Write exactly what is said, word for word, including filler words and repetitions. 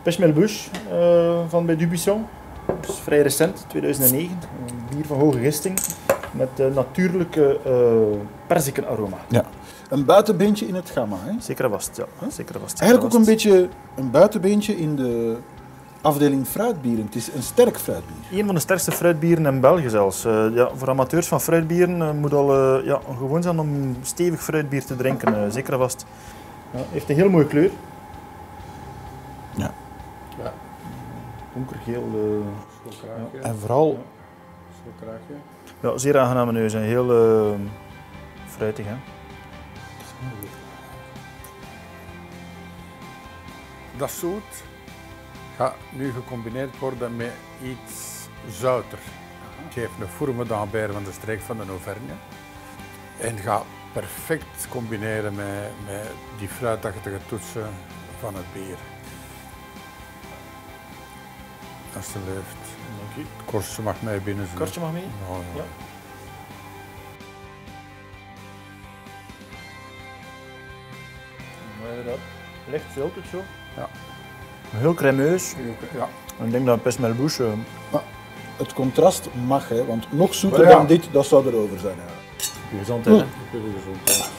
Pêche-Melbouche uh, van bij Dubuisson. Dat is vrij recent, tweeduizend negen. Een bier van hoge gisting met uh, natuurlijke uh, perzikenaroma. Ja. Een buitenbeentje in het gamma, hè? Zeker vast, ja. Huh? Zeker vast. Eigenlijk ook een beetje een buitenbeentje in de afdeling fruitbieren. Het is een sterk fruitbier. Een van de sterkste fruitbieren in België zelfs. Uh, ja, voor amateurs van fruitbieren uh, moet al uh, ja, gewoon zijn om stevig fruitbier te drinken. Uh, zeker vast. Ja, heeft een heel mooie kleur. Ja. Ja. Donkergeel. Uh, ja. En vooral... Ja, ja, zeer aangename neus en heel uh, fruitig. Hè? Dat zoet gaat nu gecombineerd worden met iets zouter. Het geeft een fourme d'Ambert van de streek van de Auvergne. En gaat perfect combineren met, met die fruitachtige toetsen van het bier. Alsjeblieft. Dank u. Het korstje mag mee binnen. Het korstje mag mee? Oh, ja. Ja. Inderdaad. Licht ziltig zo. Ja. Heel cremeus. Ja. Ik denk dat Pêche-Melbouche... Uh... Maar het contrast mag, hè, want nog zoeter ja. dan dit, dat zou erover zijn. Ja. Gezondheid, hè? Gezondheid.